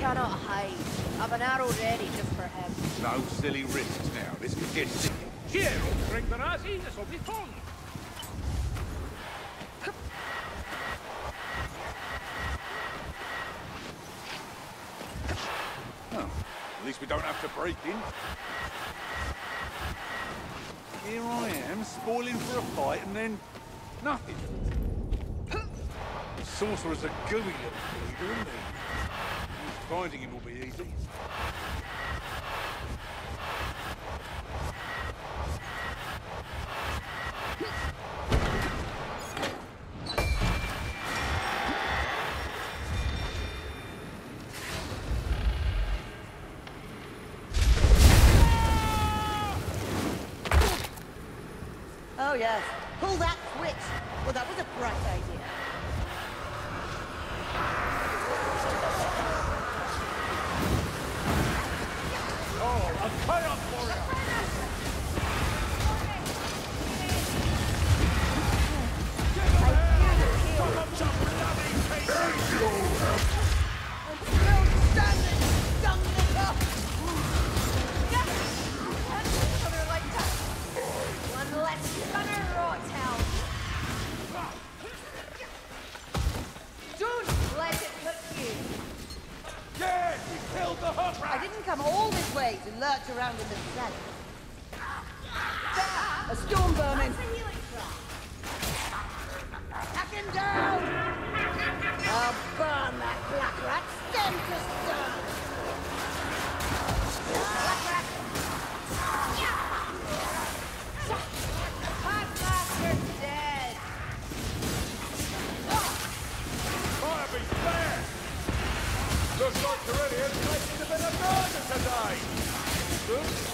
cannot hide. I've an arrow ready just for him. No silly risks now. This could get sticky. Here, old Ringmanazzi, this'll be fun. Oh, at least we don't have to break in. Here I am, spoiling for a fight, and then nothing. The sorcerer's a gooey little bleeder, isn't he? Finding him will be easy. Oh, yes. Pull that switch. Well, that was a bright idea. Oh, a chaos warrior! I didn't come all this way to lurch around in the cellar. A storm vermin! Hack him down! I'll burn that black rat stem to stone! Black rat! You're dead! Fire be fair! Looks like Corellia's making a bit of murder today! Good.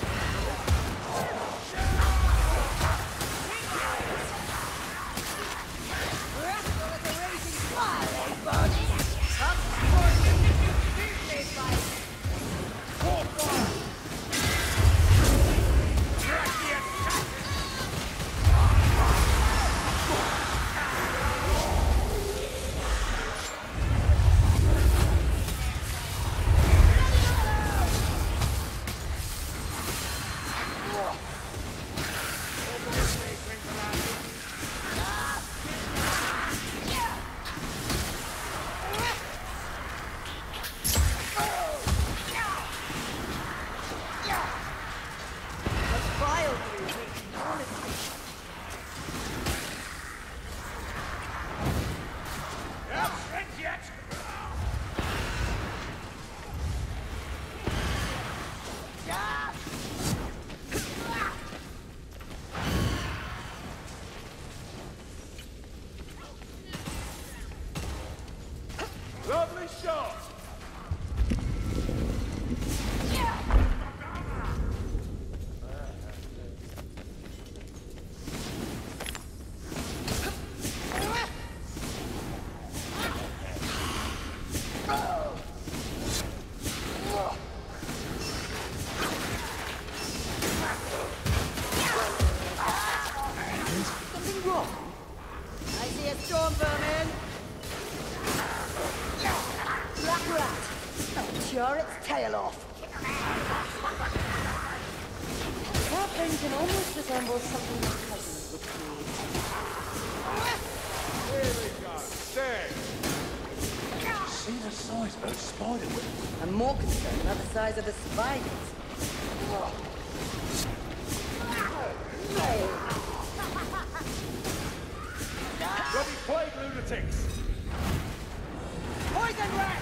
Lovely shot! Something wrong? I see a storm vermin! Black rat! I'll tear its tail off! That thing can almost resemble something my cousins would create. Here we go. There. See the size of those spider webs? I'm more concerned about the size of the spiders. Bloody plague lunatics! Poison rat!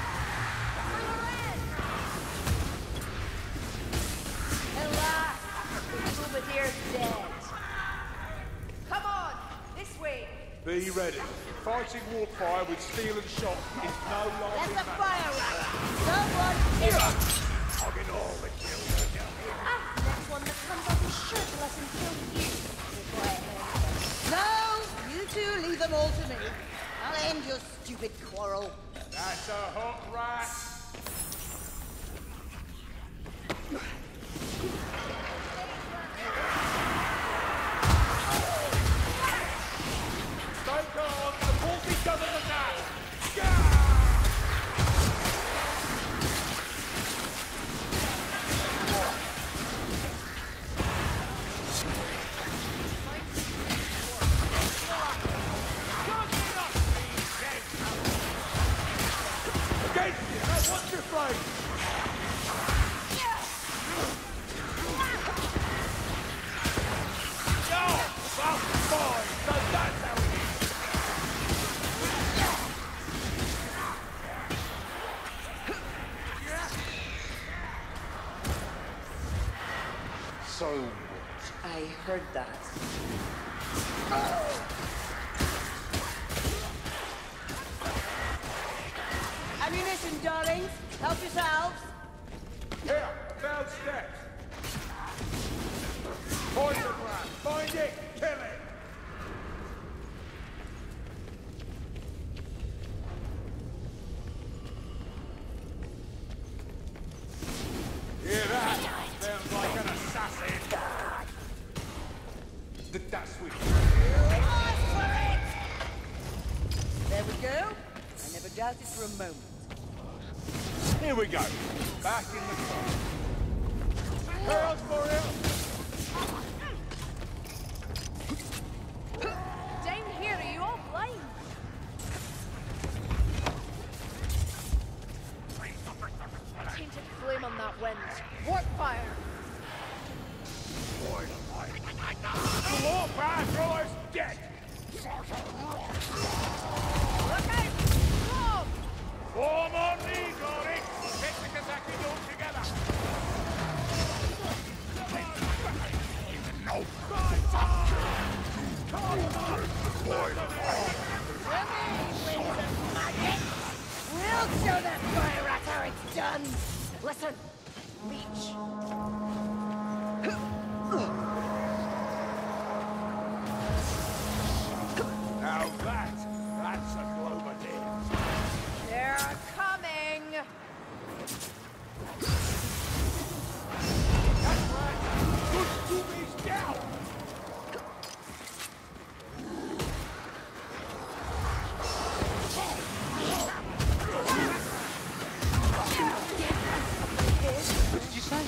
At last, Boubadier's dead. Come on, this way. Be ready. Fighting warfire with steel and shot is no longer That's a matter. fire rat! Someone kill it! Hogging all the kills down here. Ah, next one that comes off his shirt will let him kill you. No! You two leave them all to me. I'll end your stupid quarrel. That's a hot rat. Stay calm. The Baltic doesn't attack. blade! No! That's fine! So that's how it is! So what? I heard that. Ammunition, darlings. Help yourselves. Here, found steps. Poison rat. Find it, kill it. Hear that? Sounds like an assassin. That's with you. There we go. I never doubted for a moment. Here we go. Back in the car. Girls for him. Down here, are you all blind? Tainted flame on that wind. Warp fire. The war patroller's dead. Look out! Stop! Form on me, Glory. Get the Kazaki all together. No. We'll show that fire rat how it's done. Listen, reach. Now that's a Globadine. They're coming! That's right. Good Toomey's down. What did you say?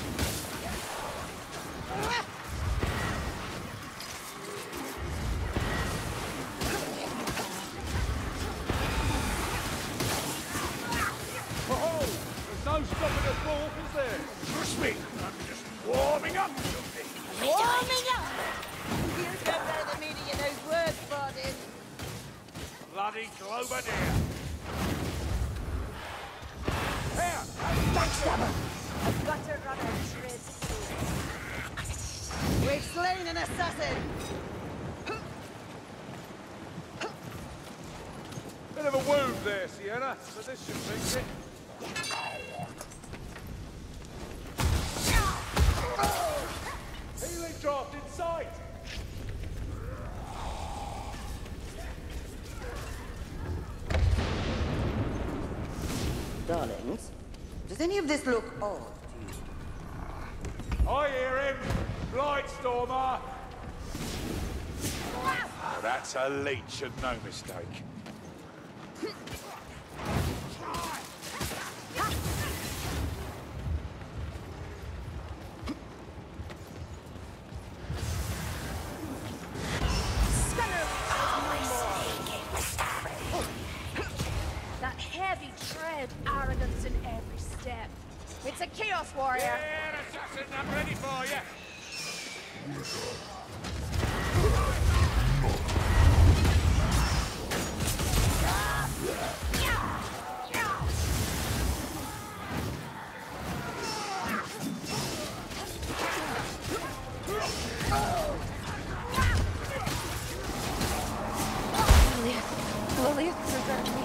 Oh, there's no stopping us wolf, is there? Trust me, I'm just warming up. Warming up! You don't know the meaning of those words, Bardin. Bloody Globadine. Here, Backstabber! A gutter runner treads. We've slain an assassin! bit of a wound there, Sienna, but this should fix it. Healing draft in sight! Darlings, does any of this look odd to you? I hear him! Blightstormer! Oh, that's a leech and no mistake. That heavy tread, arrogance in every step. It's a Chaos Warrior. Yeah, assassin, I'm ready for you! Lilith, preserve me.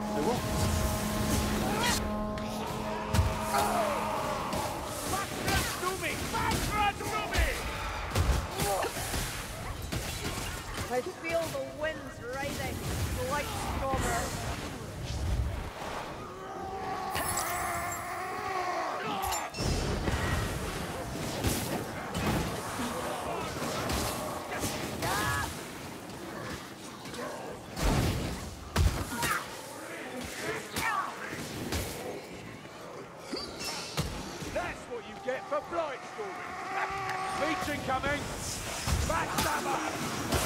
I feel the winds rising, like stormer. That's what you get for Blightstorming! Leech incoming! Backstabber!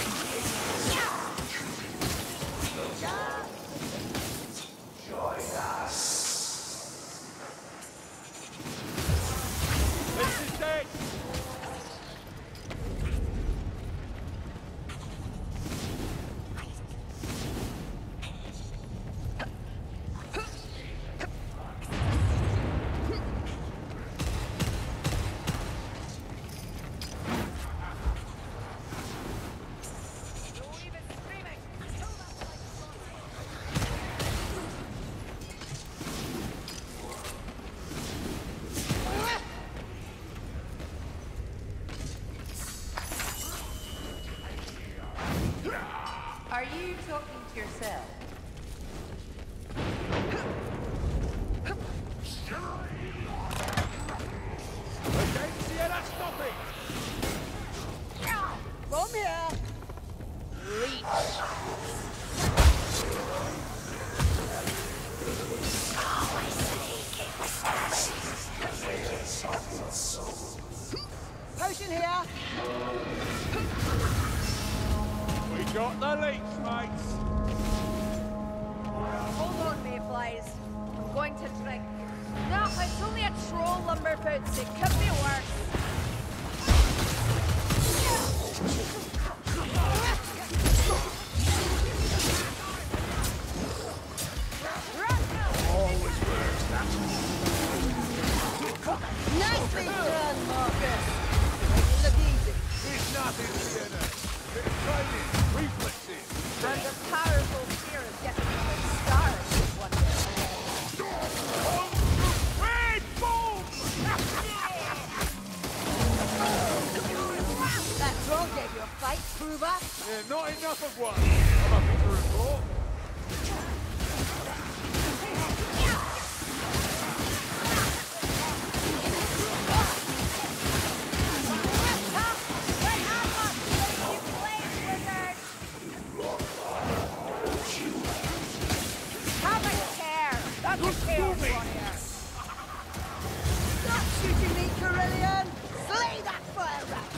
yourself. Okay, see how that's stopping. From here. Potion here. We got the leech, mates. Hold on, mayflies. I'm going to drink. No, it's only a troll lumberfoots. It could be worse. Nicely done, Marcus. Make it look easy. It's nothing, Sienna. Bit of training, reflexes. And the powerful fear of getting the stars one day. Red boom! That troll gave you a fight, Prover. Yeah, not enough of one. I'm happy to report. Stop shooting me, Carillion. Slay that fire rat.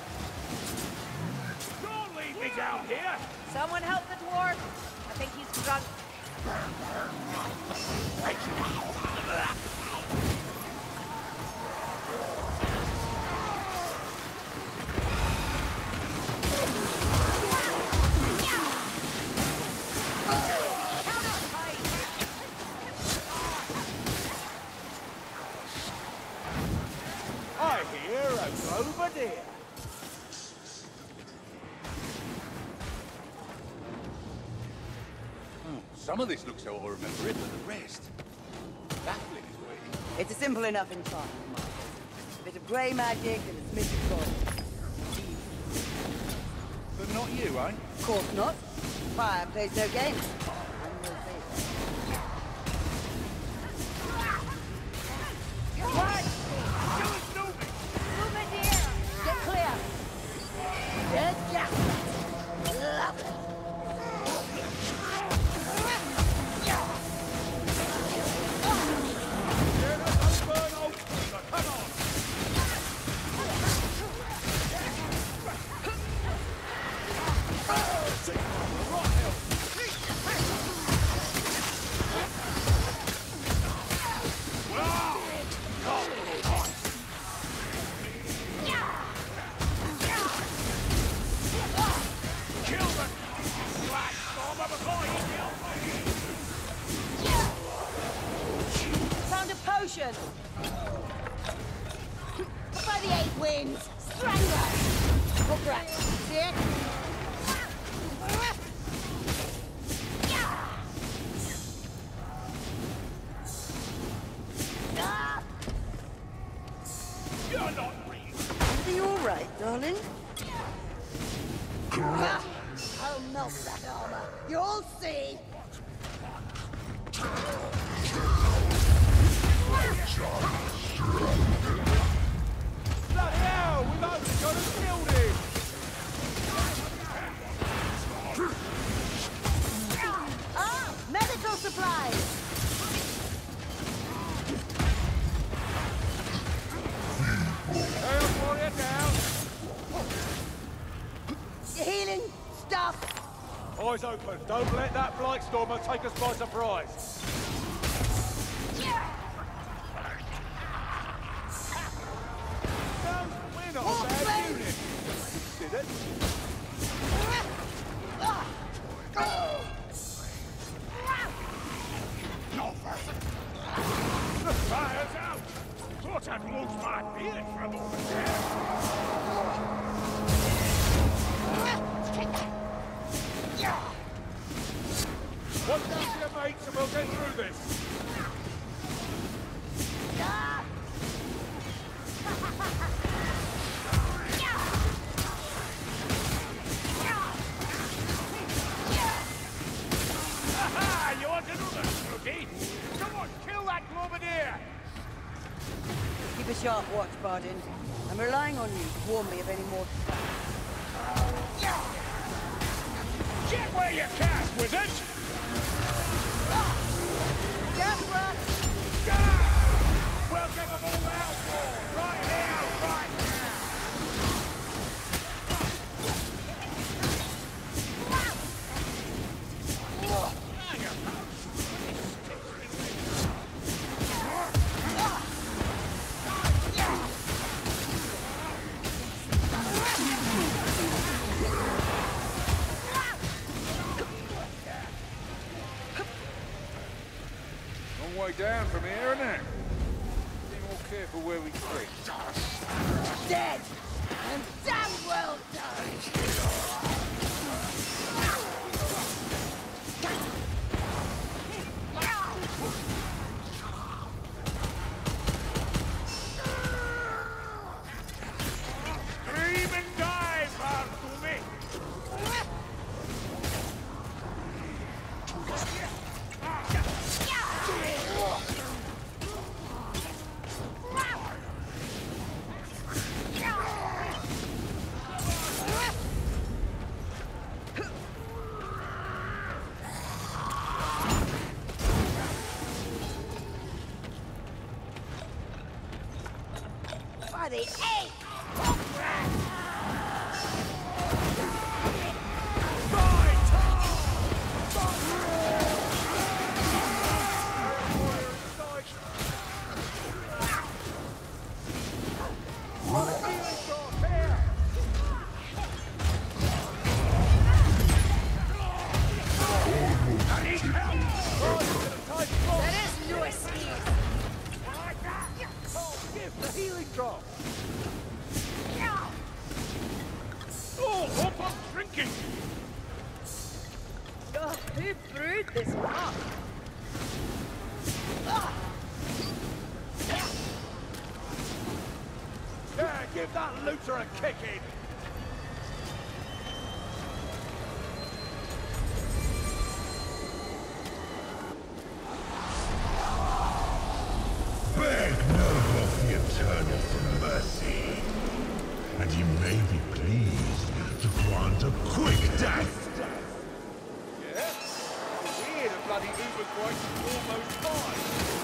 Don't leave me down here. Someone help the dwarf. I think he's drunk. I hear a Grover deer. Some of this looks how I remember it, but the rest... baffling is weak. It's simple enough in time, Marcus. A bit of grey magic and a smidge of gold. But not you, eh? Of course not. Fire plays no games. What? Move it here. Get clear. Dead gas. Lovely. Found a potion. By the 8 winds. Strangler. Hook rat. See it? You're not real. Are you all right, darling? I'll melt that armor. You'll see. Bloody hell, we've only got to kill him. Ah, medical supplies. Hell, warrior down. Your healing stuff. Eyes open. Don't let that blight stormer take us by surprise. We're not a bad unit. Considered. The fire's out. Thought I'd lose my beard for a moment there. Watch out for your mates and we'll get through this. a sharp watch, Bardin. I'm relying on you to warn me of any more... Get where you can, wizard! Jasper! We'll get them all out for right here, right now! Long way down from here, isn't it? Be more careful where we creep. Dead! And damn well done! Scream and dive, Bartholomew! By the eight! There is no escape. The healing drop! Oh, hope I'm drinking! Who brewed this up? Yeah, give that looter a kicking! Beg no of the Eternal for mercy, and he may be pleased to grant a quick death. Yeah? Weird, a bloody Uber quite almost fine.